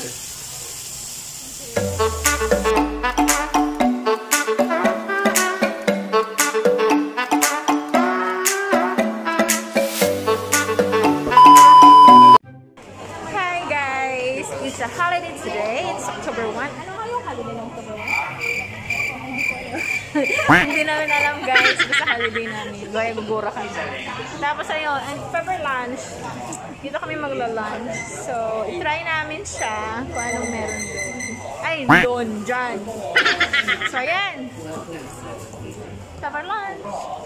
It's a holiday today. It's October 1. Ano nga yung holiday ng October 1? Hindi namin alam, guys. Basta holiday namin. Gaya gugura kami. Tapos ayun, and February lunch. Dito kami magla-lunch. So, itry namin siya kung anong meron doon. Ay, doon, dyan. So, ayan. February lunch.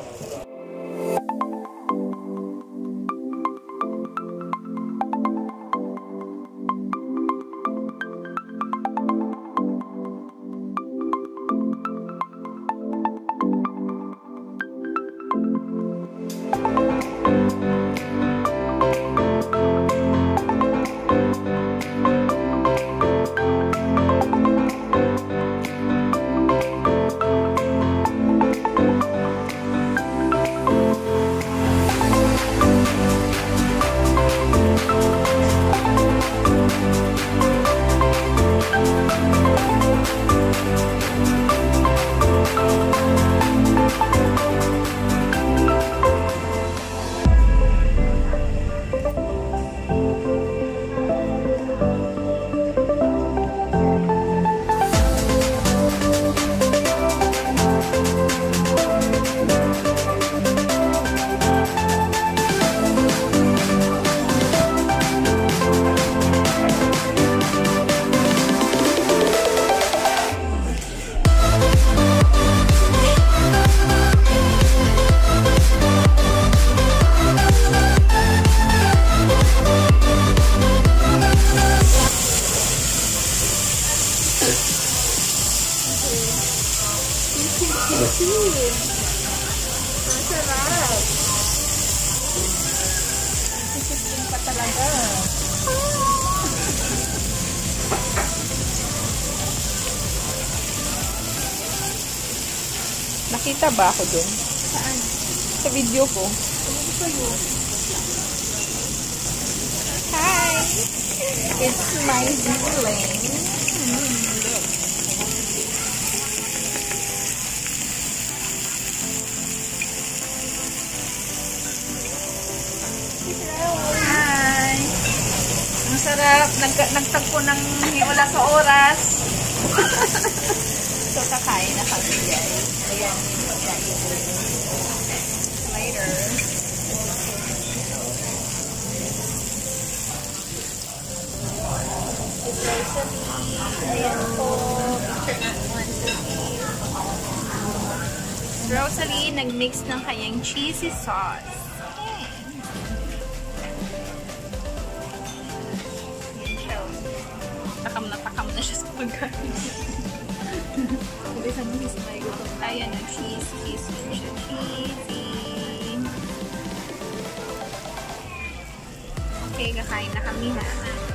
Masarap. Sisipin pa talaga. Nakita ba ako dun? Saan? Sa video ko. Hi! It's my darling. Look. Hi! Ang sarap. Nagtagpo ng wala sa oras. So, kakain na kami, guys. Ayan. Later. It's Rosalie. Ayan po. Rosalie, nag-mix ng kanyang cheesy sauce. Takam na siya sa pagkain. Isa mo hisimay ko. Ayan ang cheesy. Okay, kakain na kami na.